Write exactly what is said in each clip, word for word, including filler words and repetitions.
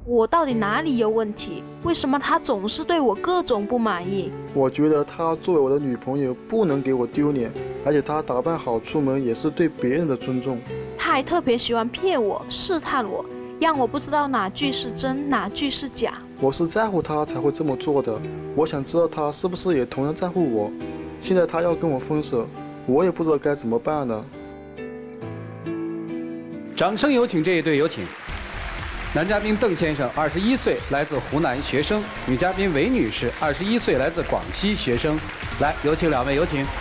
我到底哪里有问题？为什么他总是对我各种不满意？ 我觉得她作为我的女朋友不能给我丢脸，而且她打扮好出门也是对别人的尊重。 他还特别喜欢骗我、试探我，让我不知道哪句是真，哪句是假。 我是在乎她才会这么做的，我想知道她是不是也同样在乎我。现在她要跟我分手，我也不知道该怎么办了。 掌声有请这一对，有请。男嘉宾邓先生，二十一岁，来自湖南学生；女嘉宾韦女士，二十一岁，来自广西学生。来，有请两位，有请。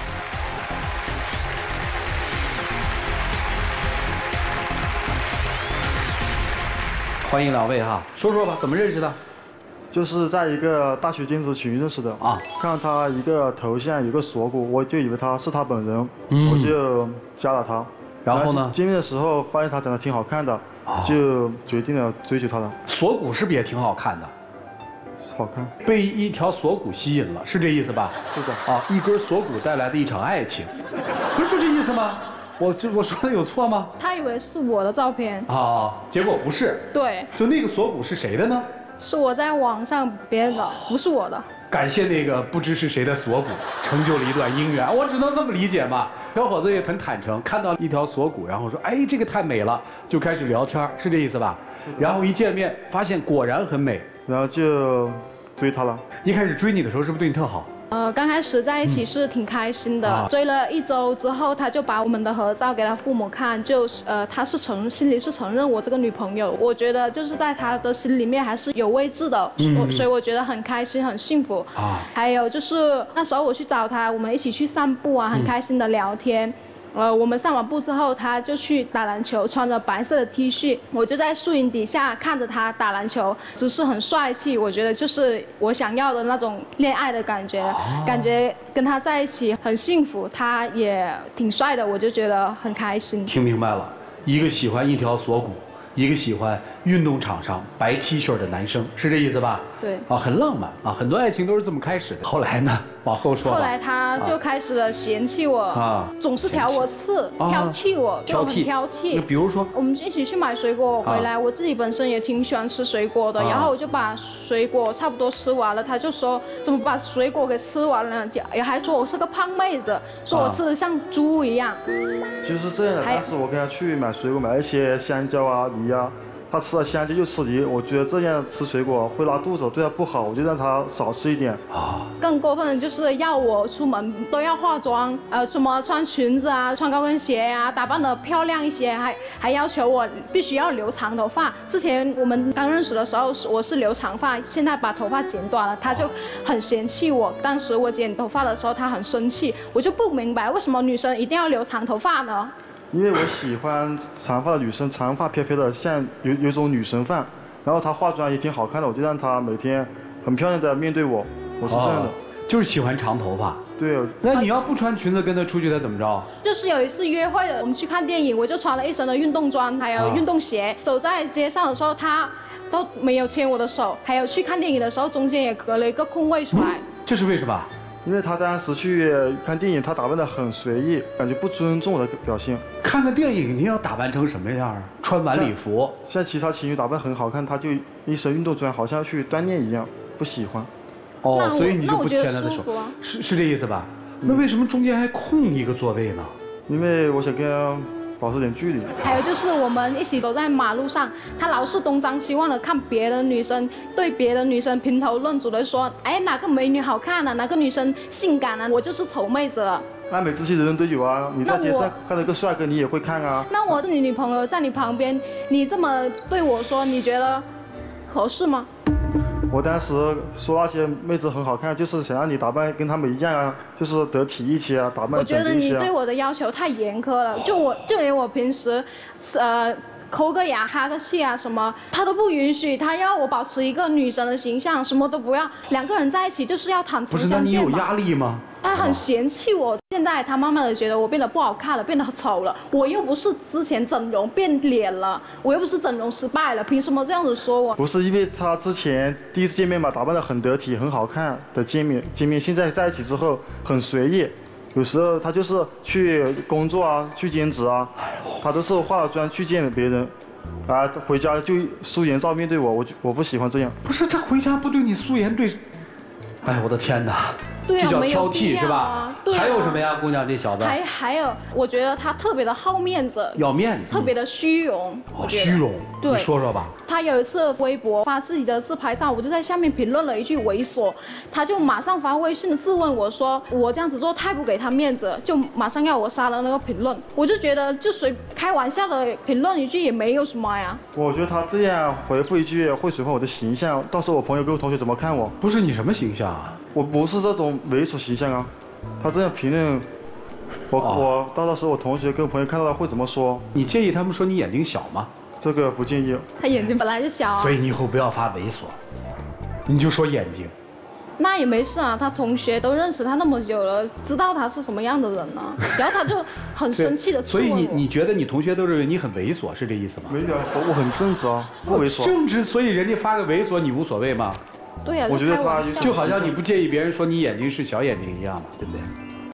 欢迎两位哈，说说吧，怎么认识的？ 就是在一个大学兼职群认识的啊，看到他一个头像有个锁骨，我就以为他是他本人，嗯、我就加了他。 然后呢？ 见面的时候发现他长得挺好看的，啊、就决定了追求他了。 锁骨是不是也挺好看的？ 好看， 被一条锁骨吸引了，是这意思吧？ 是的。 啊，一根锁骨带来的一场爱情，不是就这意思吗？我这我说的有错吗？ 他以为是我的照片啊，结果不是。 对， 就那个锁骨是谁的呢？ 是我在网上别人的，不是我的。 感谢那个不知是谁的锁骨，成就了一段姻缘，我只能这么理解嘛。小伙子也很坦诚，看到一条锁骨，然后说：“哎，这个太美了。”就开始聊天，是这意思吧？然后一见面，发现果然很美， 然后就追她了。 一开始追你的时候，是不是对你特好？ 呃，刚开始在一起是挺开心的，嗯啊、追了一周之后，他就把我们的合照给他父母看，就是呃，他是承心里是承认我这个女朋友，我觉得就是在他的心里面还是有位置的，嗯、所以我觉得很开心，很幸福。啊，还有就是那时候我去找他，我们一起去散步啊，很开心的聊天。嗯呃，我们散完步之后，他就去打篮球，穿着白色的 T 恤，我就在树荫底下看着他打篮球，姿势很帅气，我觉得就是我想要的那种恋爱的感觉，哦、感觉跟他在一起很幸福，他也挺帅的，我就觉得很开心。 听明白了，一个喜欢一条锁骨，一个喜欢运动场上白 T 恤的男生，是这意思吧？ 对。 啊，很浪漫啊，很多爱情都是这么开始的。后来呢？往后说。 后来他就开始了嫌弃我，啊，总是挑我刺，挑剔我，对我很挑剔。 那比如说， 我们一起去买水果回来，我自己本身也挺喜欢吃水果的，然后我就把水果差不多吃完了，他就说怎么把水果给吃完了，也还说我是个胖妹子，说我吃的像猪一样。 其实是这样的，当时我跟他去买水果，买一些香蕉啊、梨啊。他吃了香蕉又吃梨，我觉得这样吃水果会拉肚子，对他不好，我就让他少吃一点。啊， 更过分的就是要我出门都要化妆，呃，什么穿裙子啊，穿高跟鞋啊，打扮得漂亮一些，还还要求我必须要留长头发。之前我们刚认识的时候，我是留长发，现在把头发剪短了，他就很嫌弃我。当时我剪头发的时候，他很生气，我就不明白为什么女生一定要留长头发呢？ 因为我喜欢长发的女生，长发飘飘的，像有有种女神范。然后她化妆也挺好看的，我就让她每天很漂亮的面对我。我是这样的，哦、 就是喜欢长头发。 对。 那你要不穿裙子跟她出去，她怎么着？ 就是有一次约会的，我们去看电影，我就穿了一身的运动装，还有运动鞋，啊、走在街上的时候，她都没有牵我的手。还有去看电影的时候，中间也隔了一个空位出来。 嗯、这是为什么？ 因为他当时去看电影，他打扮得很随意，感觉不尊重我的表现。 看个电影，你要打扮成什么样啊？穿晚礼服， 像, 像其他情侣打扮很好看，他就一身运动装，好像去锻炼一样，不喜欢。 哦，所以你就不牵他的手，啊、是是这意思吧？嗯、那为什么中间还空一个座位呢？ 因为我想跟他保持点距离。 还有就是我们一起走在马路上，他老是东张西望的看别的女生，对别的女生评头论足的说，哎，哪个美女好看啊，哪个女生性感啊，我就是丑妹子了。 爱美之心人人都有啊，你在街上看到一个帅哥，你也会看啊。 那我是你女朋友，在你旁边，你这么对我说，你觉得合适吗？ 我当时说那些妹子很好看，就是想让你打扮跟她们一样啊，就是得体一些啊，打扮整洁一些啊。 我觉得你对我的要求太严苛了，就我就连我平时，呃，抠个牙、哈个气啊什么，他都不允许，他要我保持一个女神的形象，什么都不要。两个人在一起就是要坦诚相见嘛。 不是，那你有压力吗？ 他很嫌弃我，现在他慢慢的觉得我变得不好看了，变得丑了。我又不是之前整容变脸了，我又不是整容失败了，凭什么这样子说我？ 不是因为他之前第一次见面嘛，打扮得很得体、很好看的见面，见面现在在一起之后很随意， 有时候他就是去工作啊，去兼职啊，他都是化了妆去见别人，啊，回家就素颜照面对我，我我不喜欢这样。 不是他回家不对你素颜对，哎，我的天哪！ 对啊， 这叫没有挑剔是吧？ 啊对啊还有什么呀，姑娘这小子？ 还还有，我觉得他特别的好面子， 要面子， 特别的虚荣。 哦， 我觉得虚荣。 对你说说吧。 他有一次微博发自己的自拍照，我就在下面评论了一句猥琐，他就马上发微信质问我说我这样子做太不给他面子，就马上要我删了那个评论。我就觉得就随开玩笑的评论一句也没有什么呀。 我觉得他这样回复一句会损坏我的形象，到时候我朋友跟我同学怎么看我？ 不是你什么形象啊？ 我不是这种猥琐形象啊，他这样评论，我、 哦、 我到时候我同学跟朋友看到了会怎么说？ 你介意他们说你眼睛小吗？ 这个不介意。 他眼睛本来就小、啊， 所以你以后不要发猥琐，你就说眼睛。 那也没事啊，他同学都认识他那么久了，知道他是什么样的人呢、啊。然后他就很生气的质所以问我。 你你觉得你同学都认为你很猥琐，是这意思吗？ 没有，我我很正直啊，不猥琐。 正直，所以人家发个猥琐你无所谓吗？ 对呀、啊， 我觉得他就就好像你不介意别人说你眼睛是小眼睛一样嘛，对不对？